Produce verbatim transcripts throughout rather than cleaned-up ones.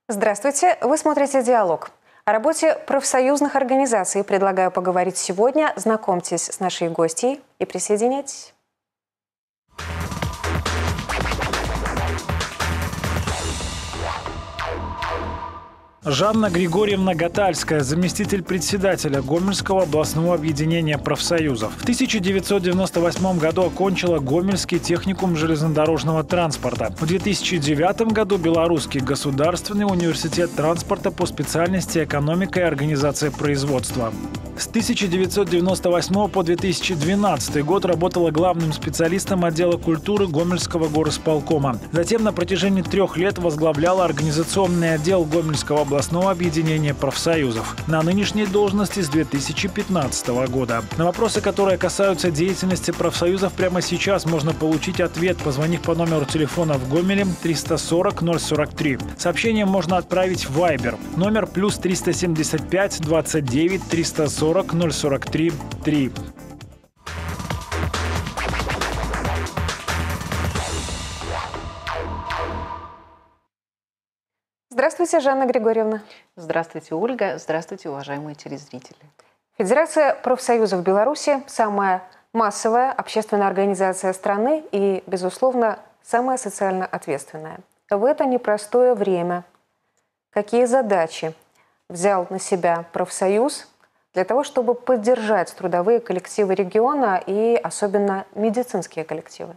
Здравствуйте, вы смотрите «Диалог». О работе профсоюзных организаций предлагаю поговорить сегодня. Знакомьтесь с нашей гостьей и присоединяйтесь. Жанна Григорьевна Гатальская, заместитель председателя Гомельского областного объединения профсоюзов. В тысяча девятьсот девяносто восьмом году окончила Гомельский техникум железнодорожного транспорта. В две тысячи девятом году Белорусский государственный университет транспорта по специальности экономика и организация производства. С тысяча девятьсот девяносто восьмого по две тысячи двенадцатый год работала главным специалистом отдела культуры Гомельского горосполкома. Затем на протяжении трех лет возглавляла организационный отдел Гомельского областного объединения профсоюзов. На нынешней должности с две тысячи пятнадцатого года. На вопросы, которые касаются деятельности профсоюзов, прямо сейчас можно получить ответ, позвонив по номеру телефона в Гомеле триста сорок ноль сорок три. Сообщение можно отправить в Viber. Номер плюс триста семьдесят пять двадцать девять триста сорок ноль сорок три три. Здравствуйте, Жанна Григорьевна. Здравствуйте, Ольга. Здравствуйте, уважаемые телезрители. Федерация профсоюзов Беларуси – самая массовая общественная организация страны и, безусловно, самая социально ответственная. В это непростое время какие задачи взял на себя профсоюз для того, чтобы поддержать трудовые коллективы региона и особенно медицинские коллективы?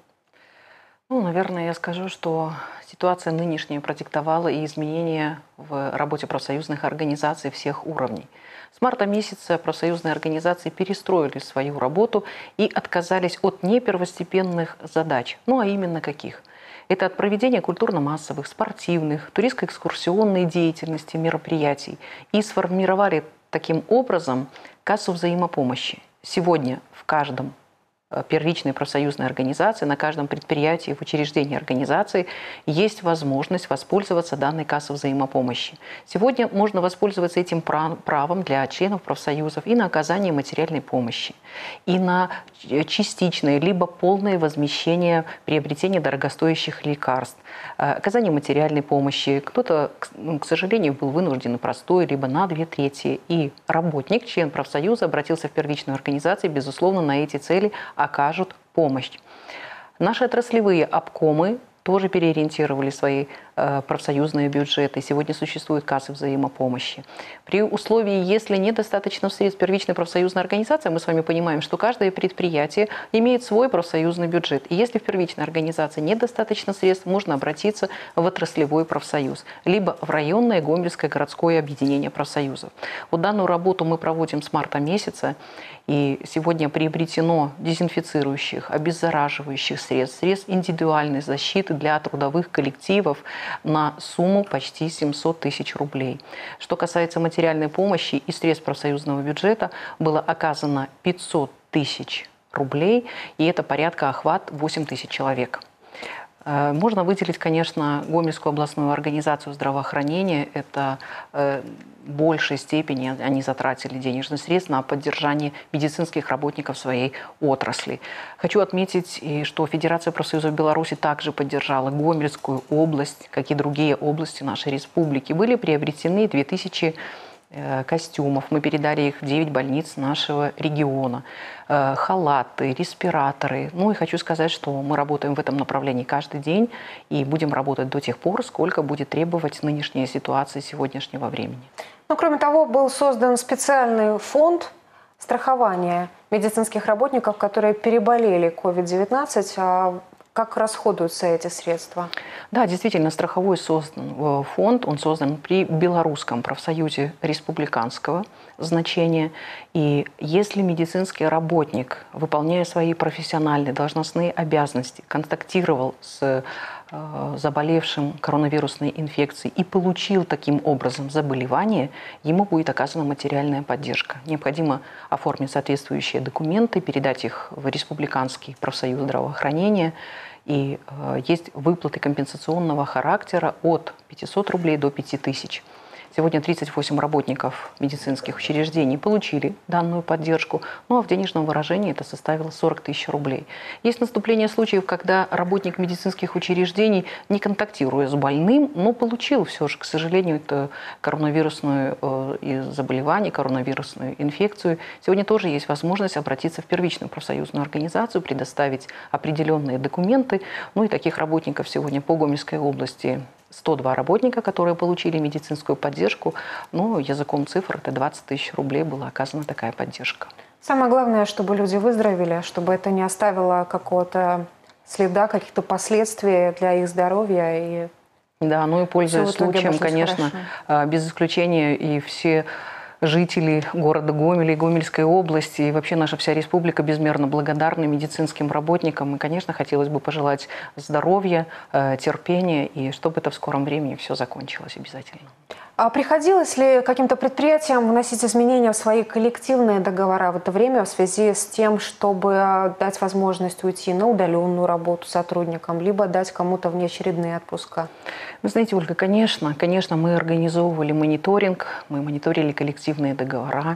Ну, наверное, я скажу, что ситуация нынешняя продиктовала и изменения в работе профсоюзных организаций всех уровней. С марта месяца профсоюзные организации перестроили свою работу и отказались от непервостепенных задач. Ну, а именно каких? Это от проведения культурно-массовых, спортивных, туристско-экскурсионной деятельности, мероприятий. И сформировали таким образом кассу взаимопомощи. Сегодня в каждом первичной профсоюзной организации, на каждом предприятии, в учреждении организации есть возможность воспользоваться данной кассой взаимопомощи. Сегодня можно воспользоваться этим правом для членов профсоюзов и на оказание материальной помощи, и на частичное либо полное возмещение приобретения дорогостоящих лекарств, оказание материальной помощи. Кто-то, к сожалению, был вынужден на простой, либо на две трети. И работник, член профсоюза, обратился в первичную организацию, безусловно, на эти цели окажут помощь. Наши отраслевые обкомы тоже переориентировали свои э, профсоюзные бюджеты. Сегодня существуют кассы взаимопомощи. При условии, если недостаточно средств первичной профсоюзной организации, мы с вами понимаем, что каждое предприятие имеет свой профсоюзный бюджет. И если в первичной организации недостаточно средств, можно обратиться в отраслевой профсоюз, либо в районное Гомельское городское объединение профсоюзов. Вот данную работу мы проводим с марта месяца. И сегодня приобретено дезинфицирующих, обеззараживающих средств, средств индивидуальной защиты для трудовых коллективов на сумму почти семьсот тысяч рублей. Что касается материальной помощи и средств профсоюзного бюджета, было оказано пятьсот тысяч рублей, и это порядка охват восемь тысяч человек. Можно выделить, конечно, Гомельскую областную организацию здравоохранения. Это в большей степени они затратили денежных средств на поддержание медицинских работников своей отрасли. Хочу отметить, что Федерация профсоюзов Беларуси также поддержала Гомельскую область, как и другие области нашей республики. Были приобретены две тысячи костюмов. Мы передали их в девять больниц нашего региона. Халаты, респираторы. Ну и хочу сказать, что мы работаем в этом направлении каждый день и будем работать до тех пор, сколько будет требовать нынешняя ситуация сегодняшнего времени. Ну, кроме того, был создан специальный фонд страхования медицинских работников, которые переболели ковид девятнадцать. А как расходуются эти средства? Да, действительно, страховой создан фонд, он создан при Белорусском профсоюзе республиканского значения. И если медицинский работник, выполняя свои профессиональные должностные обязанности, контактировал с э, заболевшим коронавирусной инфекцией и получил таким образом заболевание, ему будет оказана материальная поддержка. Необходимо оформить соответствующие документы, передать их в Республиканский профсоюз здравоохранения. И э, есть выплаты компенсационного характера от пятисот рублей до пяти тысяч. Сегодня тридцать восемь работников медицинских учреждений получили данную поддержку, ну а в денежном выражении это составило сорок тысяч рублей. Есть наступление случаев, когда работник медицинских учреждений, не контактируя с больным, но получил все же, к сожалению, это коронавирусное э, заболевание, коронавирусную инфекцию. Сегодня тоже есть возможность обратиться в первичную профсоюзную организацию, предоставить определенные документы. Ну и таких работников сегодня по Гомельской области сто два работника, которые получили медицинскую поддержку. Ну, языком цифр, это двадцать тысяч рублей была оказана такая поддержка. Самое главное, чтобы люди выздоровели, чтобы это не оставило какого-то следа, каких-то последствий для их здоровья. И да, ну и пользуясь случаем, конечно, хорошо. Без исключения и все жители города Гомеля и Гомельской области, и вообще наша вся республика безмерно благодарны медицинским работникам. И, конечно, хотелось бы пожелать здоровья, терпения, и чтобы это в скором времени все закончилось обязательно. А приходилось ли каким-то предприятиям вносить изменения в свои коллективные договора в это время в связи с тем, чтобы дать возможность уйти на удаленную работу сотрудникам, либо дать кому-то внеочередные отпуска? Вы знаете, Ольга, конечно, конечно, мы организовывали мониторинг, мы мониторили коллективные договора.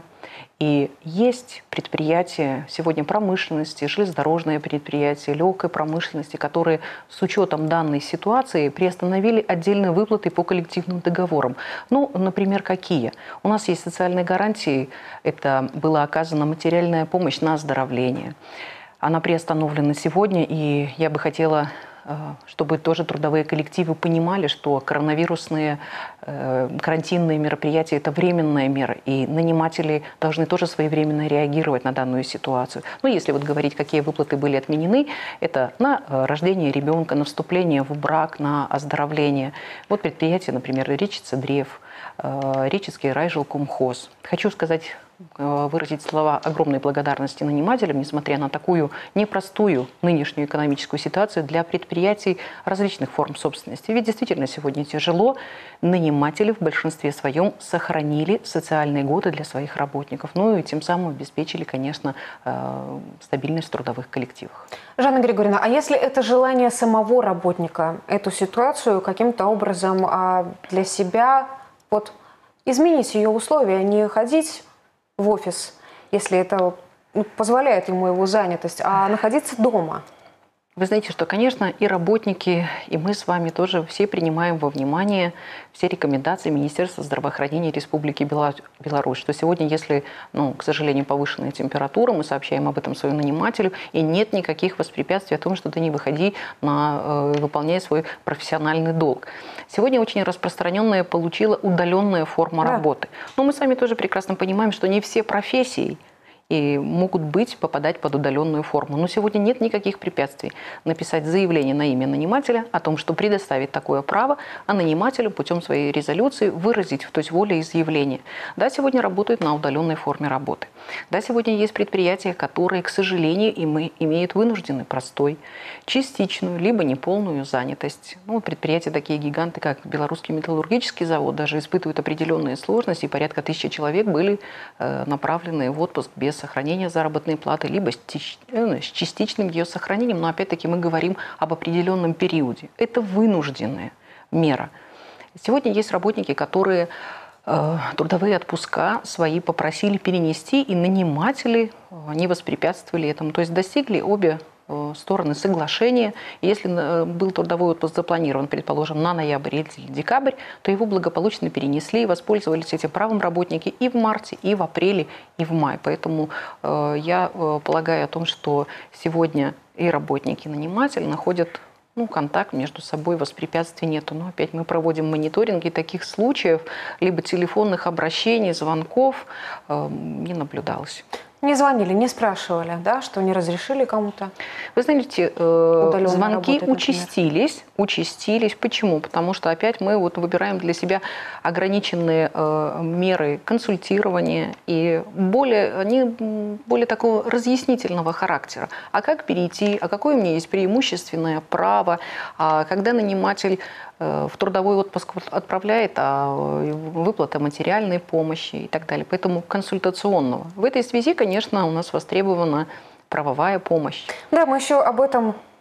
И есть предприятия сегодня промышленности, железнодорожные предприятия, легкой промышленности, которые с учетом данной ситуации приостановили отдельные выплаты по коллективным договорам. Ну, например, какие? У нас есть социальные гарантии, это была оказана материальная помощь на оздоровление. Она приостановлена сегодня, и я бы хотела, чтобы тоже трудовые коллективы понимали, что коронавирусные э, карантинные мероприятия – это временная мера, и наниматели должны тоже своевременно реагировать на данную ситуацию. Ну, если вот говорить, какие выплаты были отменены, это на э, рождение ребенка, на вступление в брак, на оздоровление. Вот предприятия, например, Речица Древ, э, Речицкий райжилкомхоз. Хочу сказать, выразить слова огромной благодарности нанимателям, несмотря на такую непростую нынешнюю экономическую ситуацию для предприятий различных форм собственности. Ведь действительно сегодня тяжело. Наниматели в большинстве своем сохранили социальные годы для своих работников. Ну и тем самым обеспечили, конечно, стабильность в трудовых коллективах. Жанна Григорьевна, а если это желание самого работника эту ситуацию каким-то образом для себя вот, изменить ее условия, не ходить в офис, если это позволяет ему его занятость, а находиться дома? Вы знаете, что, конечно, и работники, и мы с вами тоже все принимаем во внимание все рекомендации Министерства здравоохранения Республики Беларусь, что сегодня, если, ну, к сожалению, повышенная температура, мы сообщаем об этом своему нанимателю, и нет никаких воспрепятствий о том, что ты не выходи, на, э, выполняя свой профессиональный долг. Сегодня очень распространенная получила удаленная форма да. работы. Но мы с вами тоже прекрасно понимаем, что не все профессии и могут быть, попадать под удаленную форму. Но сегодня нет никаких препятствий написать заявление на имя нанимателя о том, что предоставить такое право, а нанимателю путем своей резолюции выразить, то есть волеизъявление. Да, сегодня работают на удаленной форме работы. Да, сегодня есть предприятия, которые, к сожалению, имеют вынужденный простой, частичную, либо неполную занятость. Ну, предприятия такие гиганты, как Белорусский металлургический завод, даже испытывают определенные сложности, и порядка тысячи человек были э, направлены в отпуск без сохранения заработной платы, либо с частичным ее сохранением. Но опять-таки мы говорим об определенном периоде. Это вынужденная мера. Сегодня есть работники, которые э, трудовые отпуска свои попросили перенести, и наниматели э, не воспрепятствовали этому. То есть достигли обе стороны соглашения. Если был трудовой отпуск запланирован, предположим, на ноябрь или декабрь, то его благополучно перенесли и воспользовались этим правом работники и в марте, и в апреле, и в мае. Поэтому э, я э, полагаю о том, что сегодня и работники, и наниматель находят ну, контакт между собой, воспрепятствий нету. Но опять мы проводим мониторинг, и таких случаев, либо телефонных обращений, звонков э, не наблюдалось. Не звонили, не спрашивали, да, что не разрешили кому-то? Вы знаете, э, звонки работать, участились, участились. Почему? Потому что опять мы вот выбираем для себя ограниченные э, меры консультирования, и более, они более такого разъяснительного характера. А как перейти, а какое у меня есть преимущественное право, а когда наниматель в трудовой отпуск отправляет, а выплата материальной помощи и так далее. Поэтому консультационного. В этой связи, конечно, у нас востребована правовая помощь. Да, мы еще об этом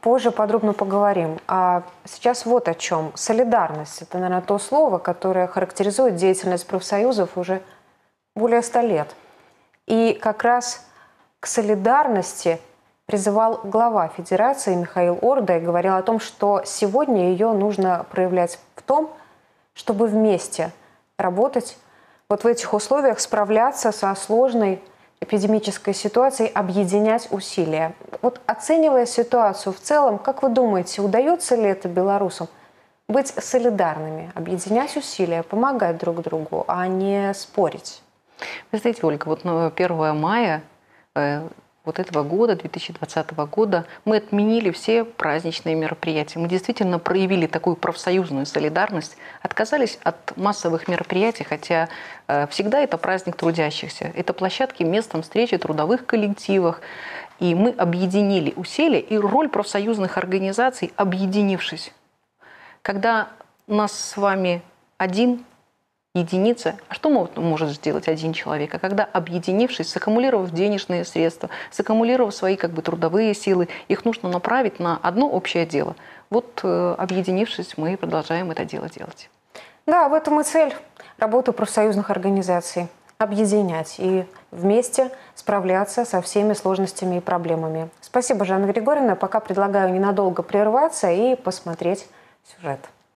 позже подробно поговорим. А сейчас вот о чем. Солидарность – это, наверное, то слово, которое характеризует деятельность профсоюзов уже более ста лет. И как раз к солидарности призывал глава Федерации Михаил Орда и говорил о том, что сегодня ее нужно проявлять в том, чтобы вместе работать, вот в этих условиях справляться со сложной эпидемической ситуацией, объединять усилия. Вот оценивая ситуацию в целом, как вы думаете, удается ли это белорусам быть солидарными, объединять усилия, помогать друг другу, а не спорить? Вы знаете, Ольга, вот на первое мая э, вот этого года, две тысячи двадцатого года, мы отменили все праздничные мероприятия. Мы действительно проявили такую профсоюзную солидарность, отказались от массовых мероприятий, хотя э, всегда это праздник трудящихся. Это площадки местом встречи трудовых коллективов. И мы объединили усилия и роль профсоюзных организаций, объединившись. Когда у нас с вами один единица, а что может сделать один человек? А когда, объединившись, саккумулировав денежные средства, саккумулировав свои как бы трудовые силы, их нужно направить на одно общее дело. Вот э, объединившись, мы продолжаем это дело делать. Да, в этом и цель работы профсоюзных организаций. Объединять и вместе справляться со всеми сложностями и проблемами. Спасибо, Жанна Григорьевна. Пока предлагаю ненадолго прерваться и посмотреть сюжет.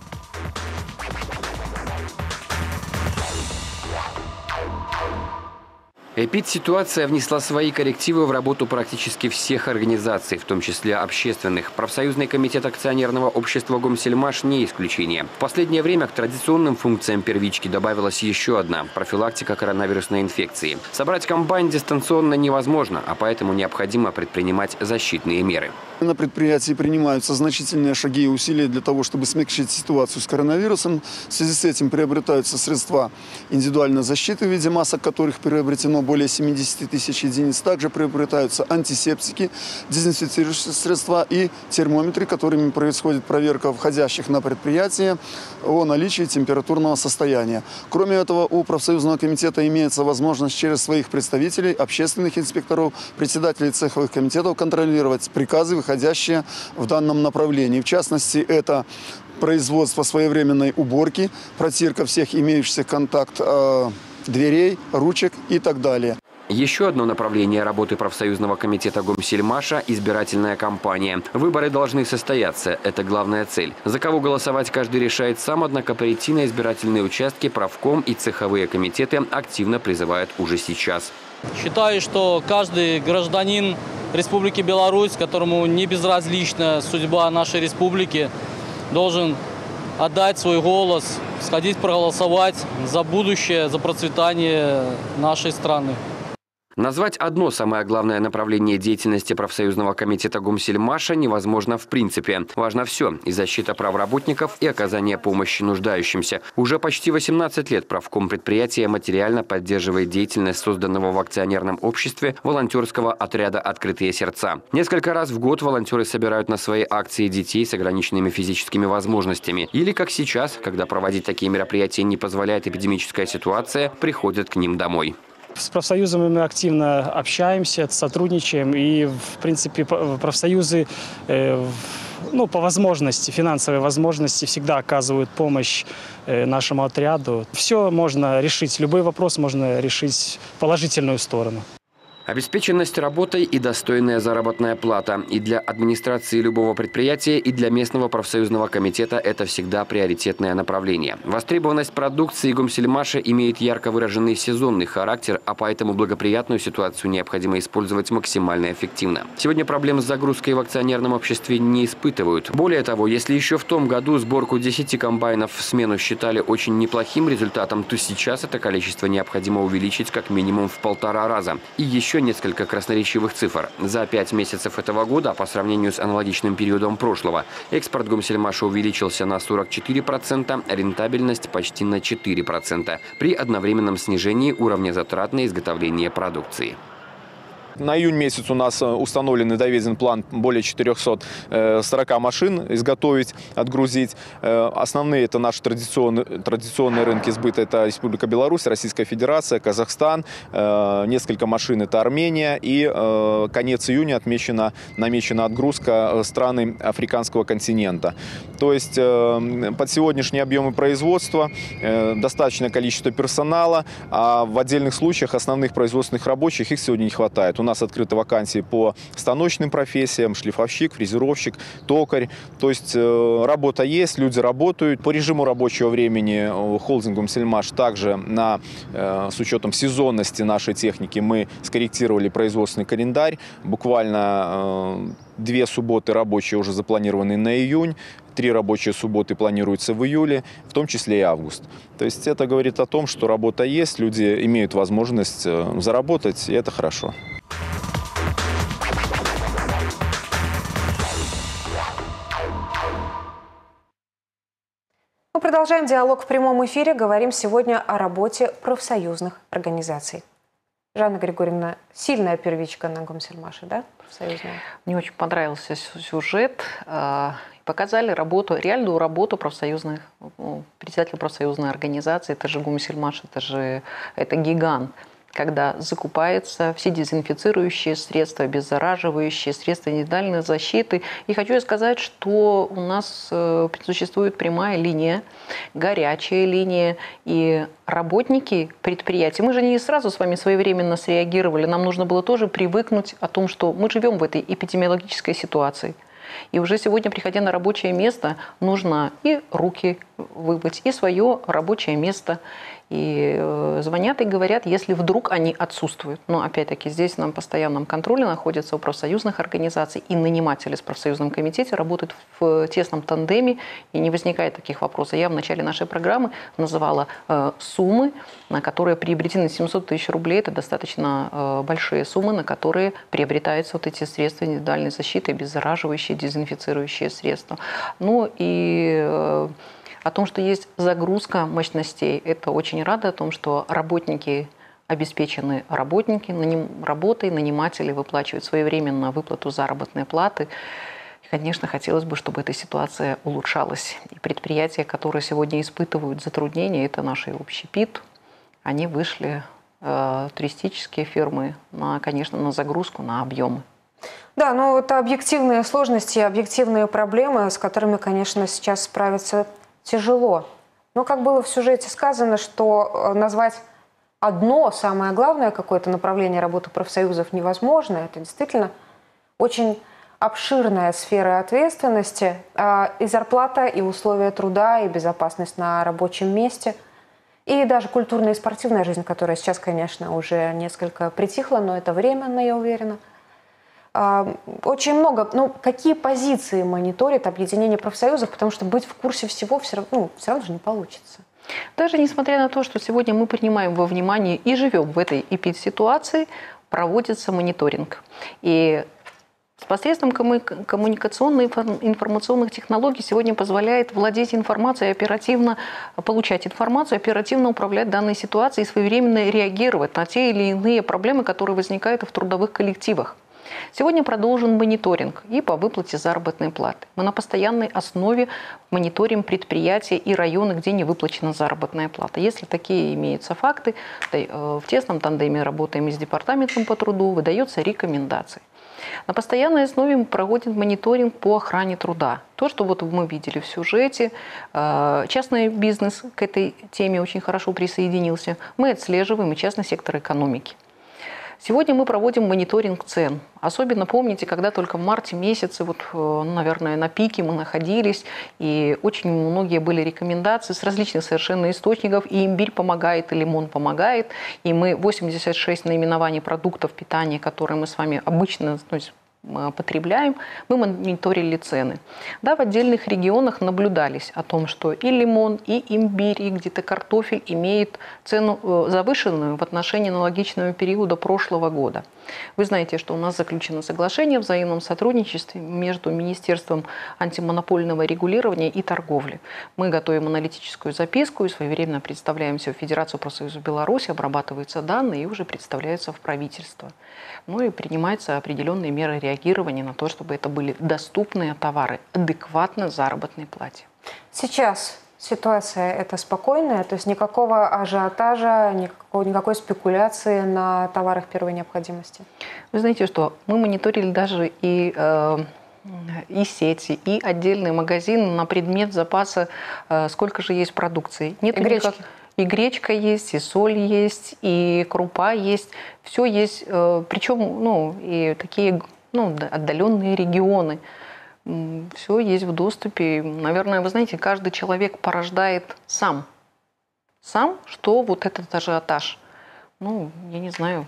Эпидситуация внесла свои коррективы в работу практически всех организаций, в том числе общественных. Профсоюзный комитет акционерного общества «Гомсельмаш» не исключение. В последнее время к традиционным функциям первички добавилась еще одна – профилактика коронавирусной инфекции. Собрать комбайн дистанционно невозможно, а поэтому необходимо предпринимать защитные меры. На предприятии принимаются значительные шаги и усилия для того, чтобы смягчить ситуацию с коронавирусом. В связи с этим приобретаются средства индивидуальной защиты в виде масок, которых приобретено более семидесяти тысяч единиц. Также приобретаются антисептики, дезинфицирующие средства и термометры, которыми происходит проверка входящих на предприятие о наличии температурного состояния. Кроме этого, у профсоюзного комитета имеется возможность через своих представителей, общественных инспекторов, председателей цеховых комитетов контролировать приказы, выходящие в данном направлении. В частности, это производство своевременной уборки, протирка всех имеющихся контакт э, дверей, ручек и так далее. Еще одно направление работы профсоюзного комитета «Гомсельмаша» – избирательная кампания. Выборы должны состояться. Это главная цель. За кого голосовать каждый решает сам, однако прийти на избирательные участки правком и цеховые комитеты активно призывают уже сейчас. Считаю, что каждый гражданин Республики Беларусь, которому не безразлична судьба нашей республики, должен отдать свой голос, сходить проголосовать за будущее, за процветание нашей страны. Назвать одно самое главное направление деятельности профсоюзного комитета «Гомсельмаша» невозможно в принципе. Важно все – и защита прав работников, и оказание помощи нуждающимся. Уже почти восемнадцать лет правком предприятия материально поддерживает деятельность созданного в акционерном обществе волонтерского отряда «Открытые сердца». Несколько раз в год волонтеры собирают на свои акции детей с ограниченными физическими возможностями. Или, как сейчас, когда проводить такие мероприятия не позволяет эпидемическая ситуация, приходят к ним домой. С профсоюзами мы активно общаемся, сотрудничаем, и, в принципе, профсоюзы э, ну, по возможности, финансовой возможности всегда оказывают помощь э, нашему отряду. Все можно решить, любой вопрос можно решить в положительную сторону. Обеспеченность работой и достойная заработная плата. И для администрации любого предприятия, и для местного профсоюзного комитета это всегда приоритетное направление. Востребованность продукции «Гомсельмаша» имеет ярко выраженный сезонный характер, а поэтому благоприятную ситуацию необходимо использовать максимально эффективно. Сегодня проблем с загрузкой в акционерном обществе не испытывают. Более того, если еще в том году сборку десяти комбайнов в смену считали очень неплохим результатом, то сейчас это количество необходимо увеличить как минимум в полтора раза. И еще несколько красноречивых цифр. За пять месяцев этого года, по сравнению с аналогичным периодом прошлого, экспорт «Гомсельмаша» увеличился на сорок четыре процента, рентабельность почти на четыре процента, при одновременном снижении уровня затрат на изготовление продукции. На июнь месяц у нас установлен и доведен план более четырёхсот сорока машин изготовить, отгрузить. Основные это наши традиционные, традиционные рынки сбыта. Это Республика Беларусь, Российская Федерация, Казахстан. Несколько машин это Армения. И конец июня отмечена, намечена отгрузка страны африканского континента. То есть под сегодняшние объемы производства достаточное количество персонала, а в отдельных случаях основных производственных рабочих их сегодня не хватает. У нас открыты вакансии по станочным профессиям: шлифовщик, фрезеровщик, токарь. То есть работа есть, люди работают. По режиму рабочего времени холдингом «Сельмаш» также на, с учетом сезонности нашей техники мы скорректировали производственный календарь. Буквально две субботы рабочие уже запланированы на июнь. Три рабочие субботы планируются в июле, в том числе и август. То есть это говорит о том, что работа есть, люди имеют возможность заработать, и это хорошо. Мы продолжаем диалог в прямом эфире. Говорим сегодня о работе профсоюзных организаций. Жанна Григорьевна, сильная первичка на Гомсельмаше, да, профсоюзная? Мне очень понравился сюжет. Показали работу, реальную работу профсоюзных, председателя профсоюзной организации. Это же Гомсельмаш, это же это гигант. Когда закупаются все дезинфицирующие средства, обеззараживающие средства индивидуальной защиты. И хочу сказать, что у нас существует прямая линия, горячая линия, и работники предприятий. Мы же не сразу с вами своевременно среагировали, нам нужно было тоже привыкнуть о том, что мы живем в этой эпидемиологической ситуации. И уже сегодня, приходя на рабочее место, нужно и руки вымыть, и свое рабочее место. И э, звонят и говорят, если вдруг они отсутствуют. Но опять-таки здесь на постоянном контроле находятся у профсоюзных организаций, и наниматели с профсоюзном комитете работают в тесном тандеме, и не возникает таких вопросов. Я в начале нашей программы называла э, суммы, на которые приобретены семьсот тысяч рублей. Это достаточно э, большие суммы, на которые приобретаются вот эти средства индивидуальной защиты, обеззараживающие, дезинфицирующие средства. Ну и э, о том, что есть загрузка мощностей, это очень рада, о том, что работники обеспечены работники, наним, работой, наниматели выплачивают своевременно выплату заработной платы. И, конечно, хотелось бы, чтобы эта ситуация улучшалась. И предприятия, которые сегодня испытывают затруднения, это наши общепит, они вышли, э, туристические фирмы, на, конечно, на загрузку, на объемы. Да, ну это объективные сложности, объективные проблемы, с которыми, конечно, сейчас справиться тяжело. Но как было в сюжете сказано, что назвать одно, самое главное, какое-то направление работы профсоюзов невозможно. Это действительно очень обширная сфера ответственности. И зарплата, и условия труда, и безопасность на рабочем месте. И даже культурная и спортивная жизнь, которая сейчас, конечно, уже несколько притихла, но это временно, я уверена. Очень много. Ну, какие позиции мониторит объединение профсоюзов, потому что быть в курсе всего все равно, ну, все равно же не получится. Даже несмотря на то, что сегодня мы принимаем во внимание и живем в этой эпидситуации, проводится мониторинг. И с посредством коммуникационных информационных технологий сегодня позволяет владеть информацией, оперативно получать информацию, оперативно управлять данной ситуацией и своевременно реагировать на те или иные проблемы, которые возникают в трудовых коллективах. Сегодня продолжен мониторинг и по выплате заработной платы. Мы на постоянной основе мониторим предприятия и районы, где не выплачена заработная плата. Если такие имеются факты, в тесном тандеме работаем и с департаментом по труду, выдаются рекомендации. На постоянной основе мы проводим мониторинг по охране труда. То, что вот мы видели в сюжете, частный бизнес к этой теме очень хорошо присоединился. Мы отслеживаем и частный сектор экономики. Сегодня мы проводим мониторинг цен. Особенно помните, когда только в марте месяце, вот, наверное, на пике мы находились, и очень многие были рекомендации с различных совершенно источников, и имбирь помогает, и лимон помогает, и мы восемьдесят шесть наименований продуктов питания, которые мы с вами обычно, то есть потребляем, мы мониторили цены. Да, в отдельных регионах наблюдались о том, что и лимон, и имбирь, и где-то картофель имеет цену завышенную в отношении аналогичного периода прошлого года. Вы знаете, что у нас заключено соглашение о взаимном сотрудничестве между Министерством антимонопольного регулирования и торговли. Мы готовим аналитическую записку и своевременно представляемся в Федерацию профсоюзов Беларуси, обрабатываются данные и уже представляются в правительство. Ну и принимаются определенные меры реагирования на то, чтобы это были доступные товары, адекватно заработной плате. Сейчас ситуация это спокойная, то есть никакого ажиотажа, никакого, никакой спекуляции на товарах первой необходимости? Вы знаете, что мы мониторили даже и, э, и сети, и отдельные магазины на предмет запаса, э, сколько же есть продукции. Нет и гречки. Никак... И гречка есть, и соль есть, и крупа есть. Все есть, э, причем ну, и такие ну, отдаленные регионы. Все есть в доступе. Наверное, вы знаете, каждый человек порождает сам. Сам, что вот этот ажиотаж. Ну, я не знаю,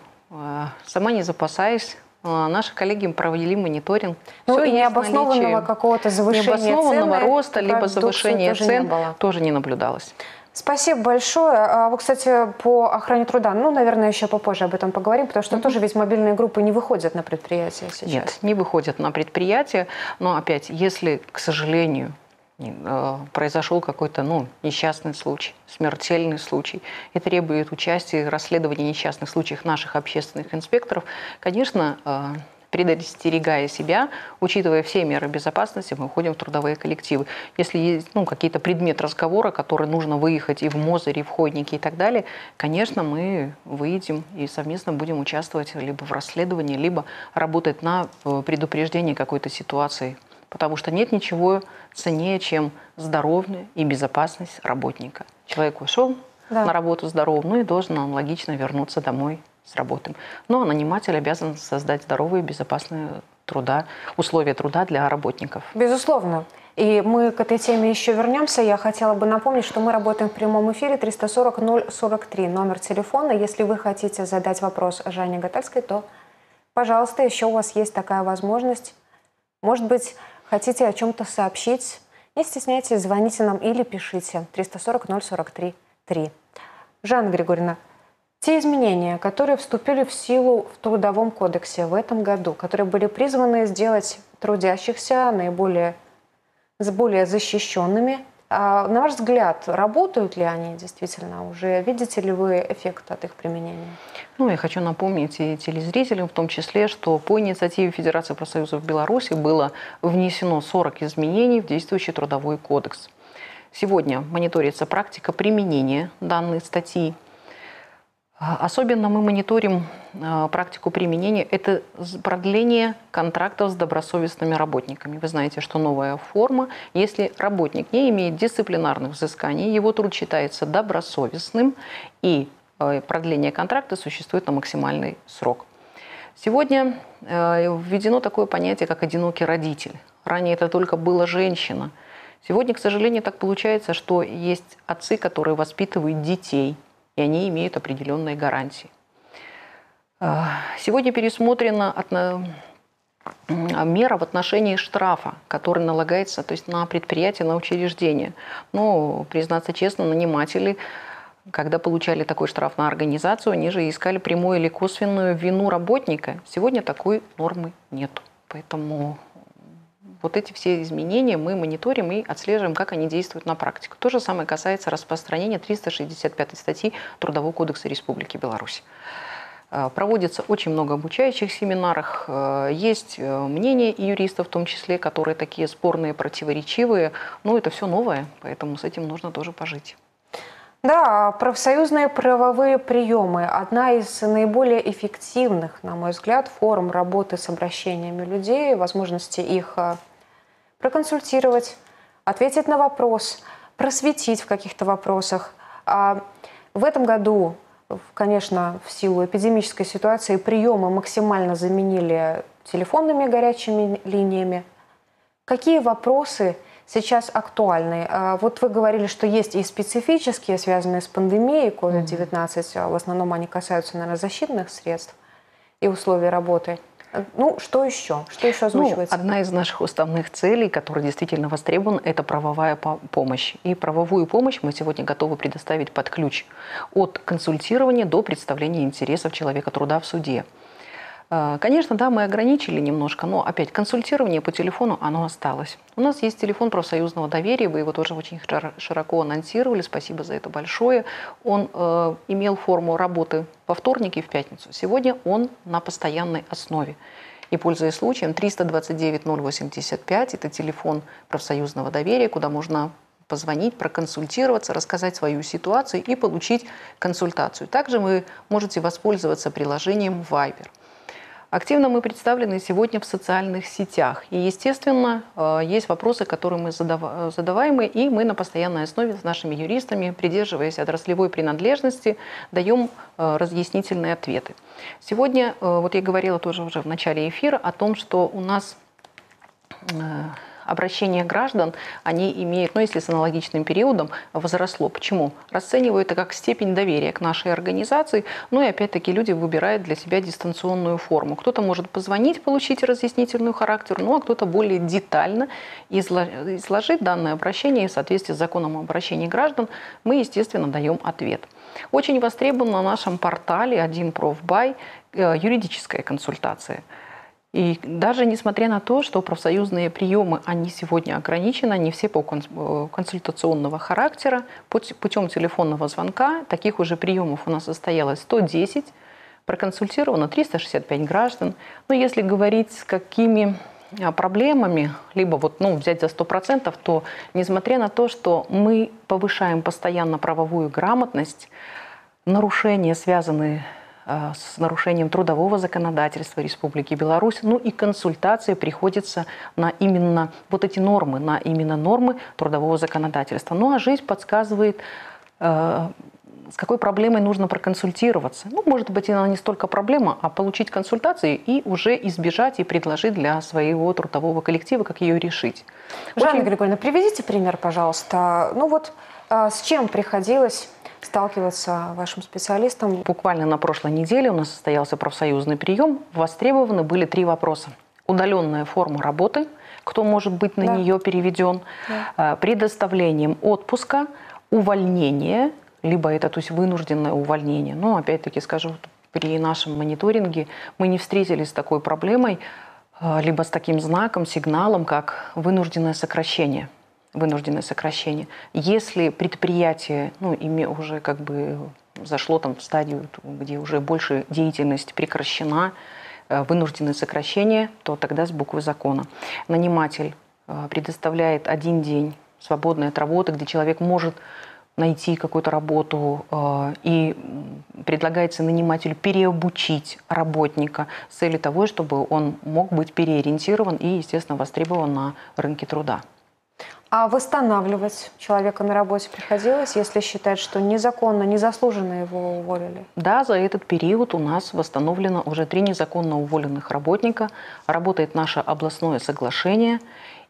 сама не запасаюсь. Наши коллеги провели мониторинг. Ну, и необоснованного какого-то завышения необоснованного цены, роста, либо завышения цен не тоже не наблюдалось. Спасибо большое. Вы, кстати, по охране труда, ну, наверное, еще попозже об этом поговорим, потому что mm-hmm. тоже ведь мобильные группы не выходят на предприятия сейчас. Нет, не выходят на предприятия, но опять, если, к сожалению, произошел какой-то ну, несчастный случай, смертельный случай, и требует участия в расследовании несчастных случаев наших общественных инспекторов, конечно, предостерегая себя, учитывая все меры безопасности, мы уходим в трудовые коллективы. Если есть ну, какие-то предметы разговора, которые нужно выехать и в Мозыре, и в Ходнике и так далее, конечно, мы выйдем и совместно будем участвовать либо в расследовании, либо работать на предупреждение какой-то ситуации. Потому что нет ничего ценнее, чем здоровье и безопасность работника. Человек ушел да. на работу здоровым, ну и должен аналогично вернуться домой с работой. Но наниматель обязан создать здоровые, безопасные труда, условия труда для работников. Безусловно. И мы к этой теме еще вернемся. Я хотела бы напомнить, что мы работаем в прямом эфире триста сорок ноль сорок три. Номер телефона. Если вы хотите задать вопрос Жанне Гатальской, то, пожалуйста, еще у вас есть такая возможность. Может быть, хотите о чем-то сообщить? Не стесняйтесь, звоните нам или пишите. триста сорок ноль сорок три три. Жанна Григорьевна, те изменения, которые вступили в силу в Трудовом кодексе в этом году, которые были призваны сделать трудящихся наиболее более защищенными, а, на ваш взгляд, работают ли они действительно уже? Видите ли вы эффект от их применения? Ну, я хочу напомнить и телезрителям в том числе, что по инициативе Федерации профсоюзов Беларуси было внесено сорок изменений в действующий Трудовой кодекс. Сегодня мониторится практика применения данной статьи. Особенно мы мониторим практику применения. Это продление контрактов с добросовестными работниками. Вы знаете, что новая форма. Если работник не имеет дисциплинарных взысканий, его труд считается добросовестным, и продление контракта существует на максимальный срок. Сегодня введено такое понятие, как одинокий родитель. Ранее это только была женщина. Сегодня, к сожалению, так получается, что есть отцы, которые воспитывают детей, и они имеют определенные гарантии. Сегодня пересмотрена мера в отношении штрафа, который налагается то есть на предприятие, на учреждение. Но, признаться честно, наниматели, когда получали такой штраф на организацию, они же искали прямую или косвенную вину работника. Сегодня такой нормы нет. Поэтому вот эти все изменения мы мониторим и отслеживаем, как они действуют на практике. То же самое касается распространения триста шестьдесят пятой статьи Трудового кодекса Республики Беларусь. Проводится очень много обучающих семинаров. Есть мнения и юристов в том числе, которые такие спорные, противоречивые. Но это все новое, поэтому с этим нужно тоже пожить. Да, профсоюзные правовые приемы – одна из наиболее эффективных, на мой взгляд, форм работы с обращениями людей, возможности их проконсультировать, ответить на вопрос, просветить в каких-то вопросах. А в этом году, конечно, в силу эпидемической ситуации, приемы максимально заменили телефонными горячими линиями. Какие вопросы сейчас актуальны? Вот вы говорили, что есть и специфические, связанные с пандемией ковид девятнадцать. В основном они касаются, наверное, защитных средств и условий работы. Ну, что еще? Что еще озвучивается? Ну, одна из наших уставных целей, которая действительно востребована, это правовая помощь. И правовую помощь мы сегодня готовы предоставить под ключ. От консультирования до представления интересов человека труда в суде. Конечно, да, мы ограничили немножко, но опять консультирование по телефону, оно осталось. У нас есть телефон профсоюзного доверия, вы его тоже очень широко анонсировали, спасибо за это большое. Он э, имел форму работы по вторник и в пятницу. Сегодня он на постоянной основе. И, пользуясь случаем, триста двадцать девять ноль восемьдесят пять – это телефон профсоюзного доверия, куда можно позвонить, проконсультироваться, рассказать свою ситуацию и получить консультацию. Также вы можете воспользоваться приложением Viber. Активно мы представлены сегодня в социальных сетях. И, естественно, есть вопросы, которые мы задаваем, и мы на постоянной основе с нашими юристами, придерживаясь отраслевой принадлежности, даем разъяснительные ответы. Сегодня, вот я говорила тоже уже в начале эфира о том, что у нас обращение граждан, они имеют, ну если с аналогичным периодом, возросло. Почему? Расценивают это как степень доверия к нашей организации, ну и опять-таки люди выбирают для себя дистанционную форму. Кто-то может позвонить, получить разъяснительный характер, ну а кто-то более детально изложить данное обращение, и в соответствии с законом о обращении граждан мы, естественно, даем ответ. Очень востребована на нашем портале один профбай юридическая консультация. И даже несмотря на то, что профсоюзные приемы, они сегодня ограничены, они все по консультационного характера, путем телефонного звонка, таких уже приемов у нас состоялось сто десять, проконсультировано триста шестьдесят пять граждан. Но если говорить, с какими проблемами, либо вот, ну, взять за сто процентов, то несмотря на то, что мы повышаем постоянно правовую грамотность, нарушения, связанные с нарушением трудового законодательства Республики Беларусь, ну и консультации приходится на именно вот эти нормы, на именно нормы трудового законодательства. Ну а жизнь подсказывает, э, с какой проблемой нужно проконсультироваться. Ну, может быть, она не столько проблема, а получить консультации и уже избежать и предложить для своего трудового коллектива, как ее решить. Жанна Очень... Григорьевна, приведите пример, пожалуйста. Ну вот э, с чем приходилось сталкиваться вашим специалистам? Буквально на прошлой неделе у нас состоялся профсоюзный прием. Востребованы были три вопроса. Удаленная форма работы, кто может быть на да. нее переведен, да. предоставлением отпуска, увольнение, либо это, то есть вынужденное увольнение. Но опять-таки скажу, при нашем мониторинге мы не встретились с такой проблемой, либо с таким знаком, сигналом, как вынужденное сокращение. вынужденное сокращение. Если предприятие, ну, ими уже как бы зашло там в стадию, где уже больше деятельность прекращена, вынужденное сокращение, то тогда с буквы закона. Наниматель предоставляет один день свободной от работы, где человек может найти какую-то работу, и предлагается нанимателю переобучить работника с целью того, чтобы он мог быть переориентирован и, естественно, востребован на рынке труда. А восстанавливать человека на работе приходилось, если считать, что незаконно, незаслуженно его уволили? Да, за этот период у нас восстановлено уже три незаконно уволенных работника. Работает наше областное соглашение,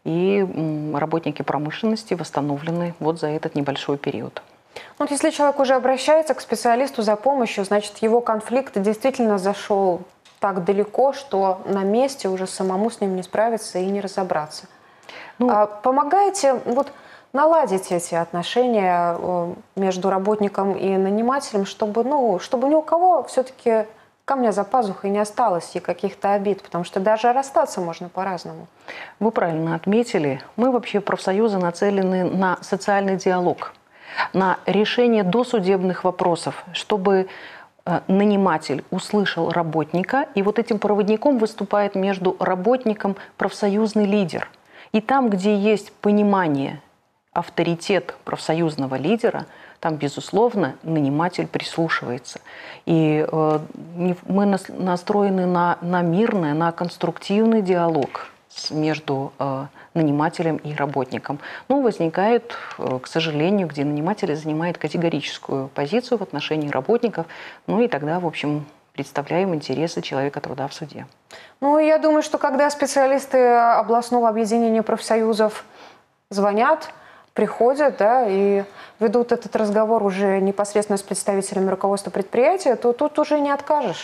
и работники промышленности восстановлены вот за этот небольшой период. Вот если человек уже обращается к специалисту за помощью, значит, его конфликт действительно зашел так далеко, что на месте уже самому с ним не справиться и не разобраться. Ну, а помогаете вот наладить эти отношения между работником и нанимателем, чтобы, ну, чтобы ни у кого все-таки камня за пазухой не осталось и каких-то обид, потому что даже расстаться можно по-разному. Вы правильно отметили. Мы вообще, профсоюзы, нацелены на социальный диалог, на решение досудебных вопросов, чтобы наниматель услышал работника, и вот этим проводником выступает между работником профсоюзный лидер. И там, где есть понимание, авторитет профсоюзного лидера, там, безусловно, наниматель прислушивается. И э, мы нас, настроены на, на мирный, на конструктивный диалог с, между э, нанимателем и работником. Но возникает, э, к сожалению, где наниматель занимает категорическую позицию в отношении работников, ну и тогда, в общем, представляем интересы человека труда в суде. Ну, я думаю, что когда специалисты областного объединения профсоюзов звонят, приходят, да, и ведут этот разговор уже непосредственно с представителями руководства предприятия, то тут уже не откажешь.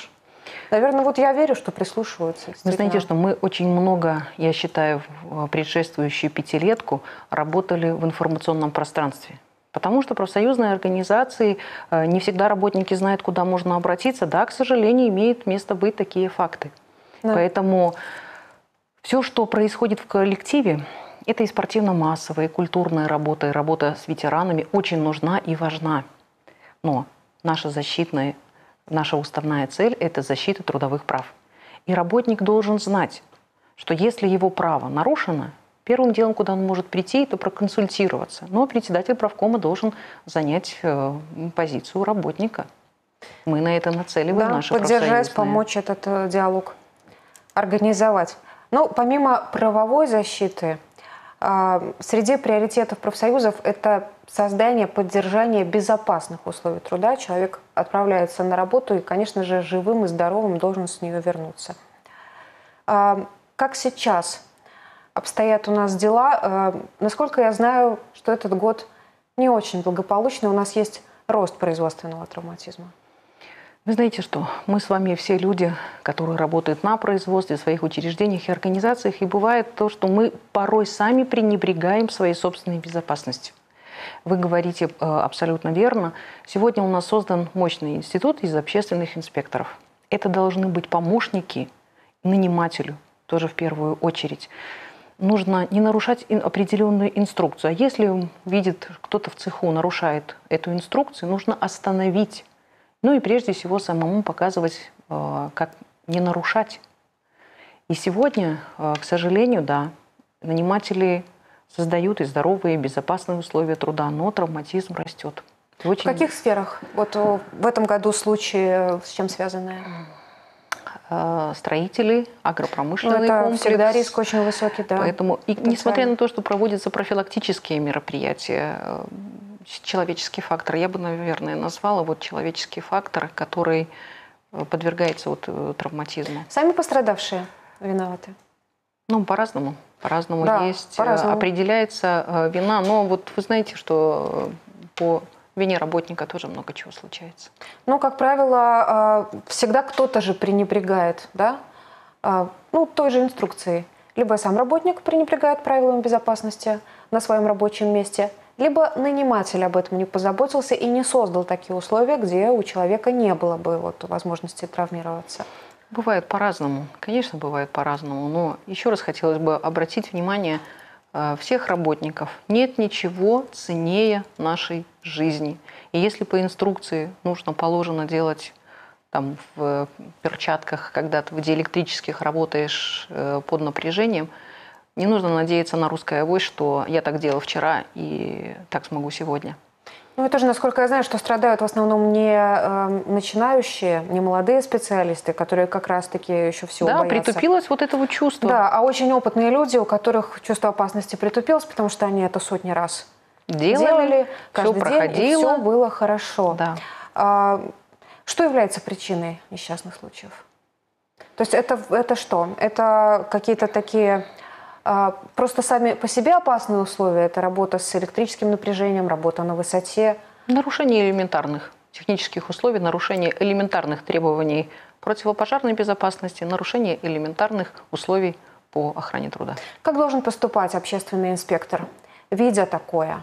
Наверное, вот я верю, что прислушиваются. Вы знаете, что мы очень много, я считаю, в предшествующую пятилетку работали в информационном пространстве. Потому что профсоюзные организации, не всегда работники знают, куда можно обратиться. Да, к сожалению, имеют место быть такие факты. Да. Поэтому все, что происходит в коллективе, это и спортивно-массовая, и культурная работа, и работа с ветеранами очень нужна и важна. Но наша защитная, наша уставная цель – это защита трудовых прав. И работник должен знать, что если его право нарушено, первым делом, куда он может прийти, это проконсультироваться. Но председатель правкома должен занять э, позицию работника. Мы на это нацеливаем, да, наши поддержать, помочь этот э, диалог организовать. Но помимо правовой защиты, э, среди приоритетов профсоюзов это создание, поддержание безопасных условий труда. Человек отправляется на работу и, конечно же, живым и здоровым должен с нее вернуться. Э, как сейчас обстоят у нас дела? Насколько я знаю, что этот год не очень благополучный. У нас есть рост производственного травматизма. Вы знаете что? Мы с вами все люди, которые работают на производстве, в своих учреждениях и организациях. И бывает то, что мы порой сами пренебрегаем своей собственной безопасностью. Вы говорите абсолютно верно. Сегодня у нас создан мощный институт из общественных инспекторов. Это должны быть помощники нанимателю, тоже в первую очередь. Нужно не нарушать определенную инструкцию. А если видит, кто-то в цеху нарушает эту инструкцию, нужно остановить. Ну и прежде всего самому показывать, как не нарушать. И сегодня, к сожалению, да, наниматели создают и здоровые, и безопасные условия труда, но травматизм растет. Очень... В каких сферах? Вот в этом году случаи с чем связаны? Строители, агропромышленный это комплекс. Всегда риск очень высокий, да. Поэтому, и несмотря на то, что проводятся профилактические мероприятия, человеческий фактор, я бы, наверное, назвала вот человеческий фактор, который подвергается вот травматизму. Сами пострадавшие виноваты? Ну, по-разному. По-разному да, есть. По-разному. Определяется вина. Но вот вы знаете, что по вине работника тоже много чего случается. Ну, как правило, всегда кто-то же пренебрегает, да? Ну, той же инструкцией. Либо сам работник пренебрегает правилами безопасности на своем рабочем месте, либо наниматель об этом не позаботился и не создал такие условия, где у человека не было бы вот возможности травмироваться. Бывает по-разному. Конечно, бывает по-разному. Но еще раз хотелось бы обратить внимание всех работников. Нет ничего ценнее нашей жизни. И если по инструкции нужно, положено делать там, в перчатках, когда ты в диэлектрических работаешь под напряжением, не нужно надеяться на русское авось, что я так делал вчера и так смогу сегодня. Ну и тоже, насколько я знаю, что страдают в основном не э, начинающие, не молодые специалисты, которые как раз-таки еще всего да, боятся. Да, притупилось вот это вот чувство. Да, а очень опытные люди, у которых чувство опасности притупилось, потому что они это сотни раз делали, делали каждый все день, проходило. И все было хорошо. Да. А, что является причиной несчастных случаев? То есть это, это что? Это какие-то такие... Просто сами по себе опасные условия – это работа с электрическим напряжением, работа на высоте. Нарушение элементарных технических условий, нарушение элементарных требований противопожарной безопасности, нарушение элементарных условий по охране труда. Как должен поступать общественный инспектор, видя такое?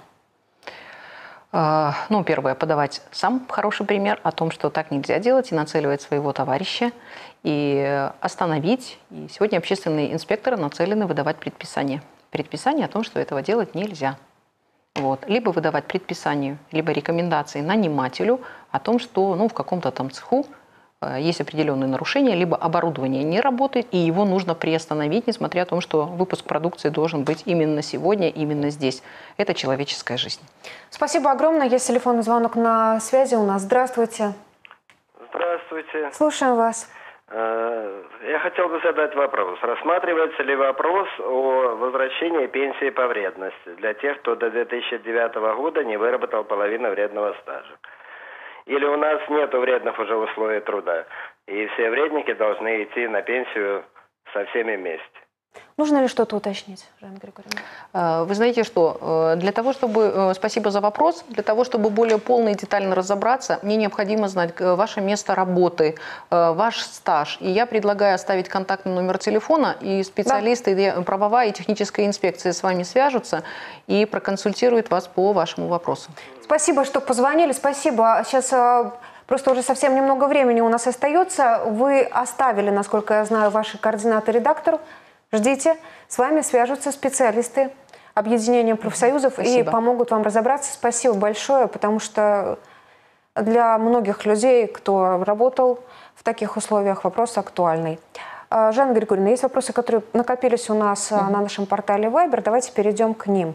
Ну, первое, подавать сам хороший пример о том, что так нельзя делать, и нацеливать своего товарища, и остановить. И сегодня общественные инспекторы нацелены выдавать предписания. Предписание о том, что этого делать нельзя. Вот. Либо выдавать предписание, либо рекомендации нанимателю о том, что ну, в каком-то там цеху есть определенные нарушения, либо оборудование не работает, и его нужно приостановить, несмотря на то, что выпуск продукции должен быть именно сегодня, именно здесь. Это человеческая жизнь. Спасибо огромное. Есть телефонный звонок на связи у нас. Здравствуйте. Здравствуйте. Слушаем вас. Я хотел бы задать вопрос. Рассматривается ли вопрос о возвращении пенсии по вредности для тех, кто до две тысячи девятого года не выработал половину вредного стажа? Или у нас нет вредных уже условий труда, и все вредники должны идти на пенсию со всеми вместе? Нужно ли что-то уточнить, Жанна Григорьевна? Вы знаете, что для того, чтобы, спасибо за вопрос, для того, чтобы более полно и детально разобраться, мне необходимо знать ваше место работы, ваш стаж. И я предлагаю оставить контактный номер телефона, и специалисты, да. правовая и техническая инспекция с вами свяжутся и проконсультируют вас по вашему вопросу. Спасибо, что позвонили, спасибо. Сейчас просто уже совсем немного времени у нас остается. Вы оставили, насколько я знаю, ваши координаты редактору. Ждите, с вами свяжутся специалисты объединения профсоюзов Спасибо. И помогут вам разобраться. Спасибо большое, потому что для многих людей, кто работал в таких условиях, вопрос актуальный. Жанна Григорьевна, есть вопросы, которые накопились у нас mm-hmm. на нашем портале Вайбер. Давайте перейдем к ним.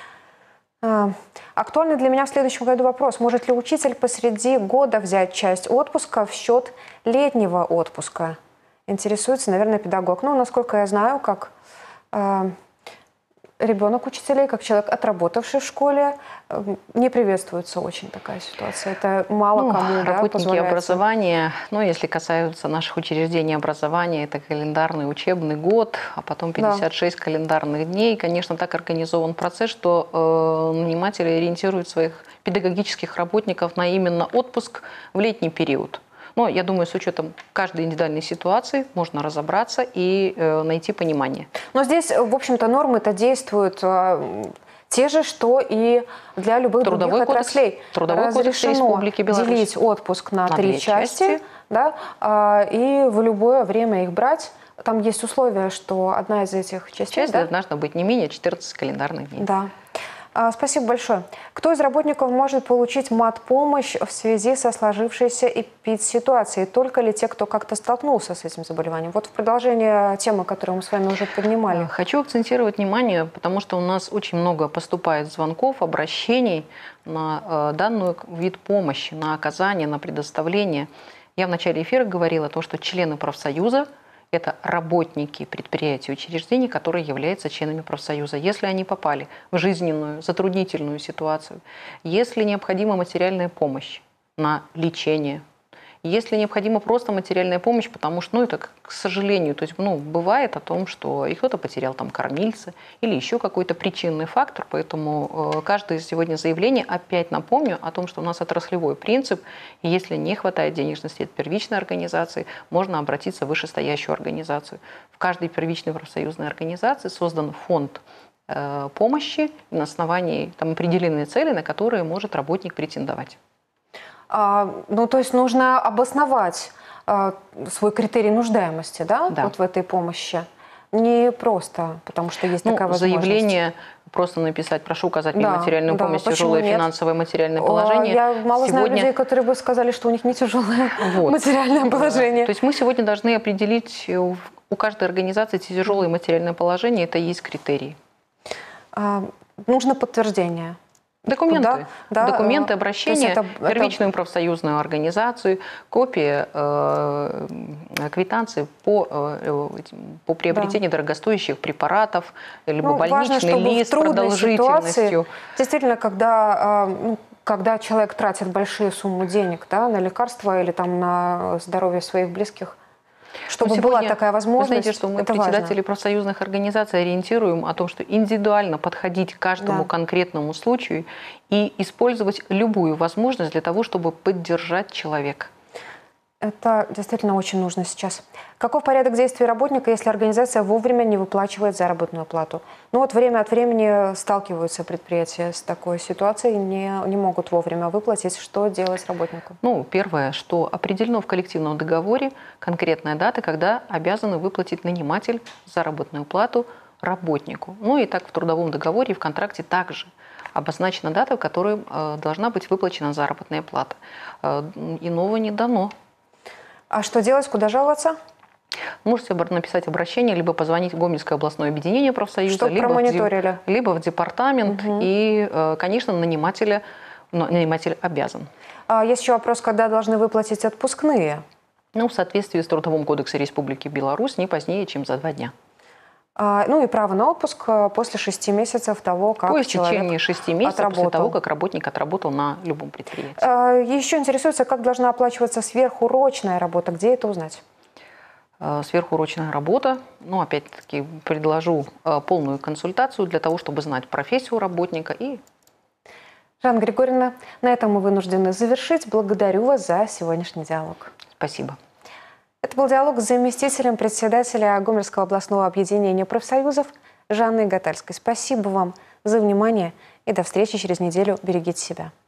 Актуальный для меня в следующем году вопрос. Может ли учитель посреди года взять часть отпуска в счет летнего отпуска? Интересуется, наверное, педагог. Ну, насколько я знаю, как э, ребенок учителей, как человек, отработавший в школе, э, не приветствуется очень такая ситуация. Это мало ну, кому да, работники позволяется. Образования, ну, если касаются наших учреждений образования, это календарный учебный год, а потом пятьдесят шесть да. календарных дней. Конечно, так организован процесс, что э, наниматели ориентируют своих педагогических работников на именно отпуск в летний период. Но я думаю, с учетом каждой индивидуальной ситуации можно разобраться и э, найти понимание. Но здесь, в общем-то, нормы-то действуют э, те же, что и для любых Трудовой других кодекс, отраслей. Трудовой кодекс Республики Беларусь. Делить отпуск на, на три части, части. Да, э, и в любое время их брать. Там есть условие, что одна из этих частей... Часть да? должна быть не менее четырнадцати календарных дней. Да. Спасибо большое. Кто из работников может получить мат-помощь в связи со сложившейся эпид-ситуацией? Только ли те, кто как-то столкнулся с этим заболеванием? Вот в продолжение темы, которую мы с вами уже поднимали. Хочу акцентировать внимание, потому что у нас очень много поступает звонков, обращений на данный вид помощи, на оказание, на предоставление. Я в начале эфира говорила то, что члены профсоюза – это работники предприятий и учреждений, которые являются членами профсоюза. Если они попали в жизненную, затруднительную ситуацию, если необходима материальная помощь на лечение, если необходима просто материальная помощь, потому что, ну, это, к сожалению, то есть, ну, бывает о том, что и кто-то потерял там кормильца или еще какой-то причинный фактор, поэтому э, каждое сегодня заявление, опять напомню о том, что у нас отраслевой принцип, и если не хватает денежности от первичной организации, можно обратиться в вышестоящую организацию. В каждой первичной профсоюзной организации создан фонд э, помощи на основании там определенной цели, на которые может работник претендовать. А, ну, то есть нужно обосновать а, свой критерий нуждаемости, да, да, вот в этой помощи. Не просто, потому что есть ну, такая возможность. Заявление просто написать, прошу указать мне да, материальную да, помощь, тяжелое нет? финансовое материальное положение. Я мало сегодня... знаю людей, которые бы сказали, что у них не тяжелое вот. материальное положение. То есть мы сегодня должны определить у каждой организации тяжелое материальное положение, это и есть критерий. А, нужно подтверждение. Документы, да, документы да, обращения это, в первичную это... профсоюзную организацию, копия э, квитанции по, э, по приобретению да. дорогостоящих препаратов, либо ну, больничный важно, лист с продолжительностью. Действительно, когда, э, когда человек тратит большие суммы денег да, на лекарства или там, на здоровье своих близких, чтобы сегодня, была такая возможность. Вы знаете, что мы, председатели важно. профсоюзных организаций, ориентируем о том, что индивидуально подходить к каждому да. конкретному случаю и использовать любую возможность для того, чтобы поддержать человека. Это действительно очень нужно сейчас. Каков порядок действий работника, если организация вовремя не выплачивает заработную плату? Ну вот время от времени сталкиваются предприятия с такой ситуацией, не, не могут вовремя выплатить. Что делать с работником? Ну, первое, что определено в коллективном договоре конкретная дата, когда обязаны выплатить наниматель заработную плату работнику. Ну и так в трудовом договоре и в контракте также обозначена дата, в которой э, должна быть выплачена заработная плата. Э, иного не дано. А что делать, куда жаловаться? Можете написать обращение, либо позвонить в Гомельское областное объединение профсоюза, Чтобы либо, промониторили. в, либо в департамент. Угу. И, конечно, нанимателя, наниматель обязан. А есть еще вопрос, когда должны выплатить отпускные? Ну, в соответствии с Трудовым кодексом Республики Беларусь, не позднее, чем за два дня. А, ну и право на отпуск после шести месяцев того, как По человек истечении шести месяцев отработал. После того, как работник отработал на любом предприятии. А, еще интересуется, как должна оплачиваться сверхурочная работа. Где это узнать? сверхурочная работа. Ну, опять-таки, предложу полную консультацию для того, чтобы знать профессию работника. И... Жанна Григорьевна, на этом мы вынуждены завершить. Благодарю вас за сегодняшний диалог. Спасибо. Это был диалог с заместителем председателя Гомельского областного объединения профсоюзов Жанной Гатальской. Спасибо вам за внимание и до встречи через неделю. Берегите себя.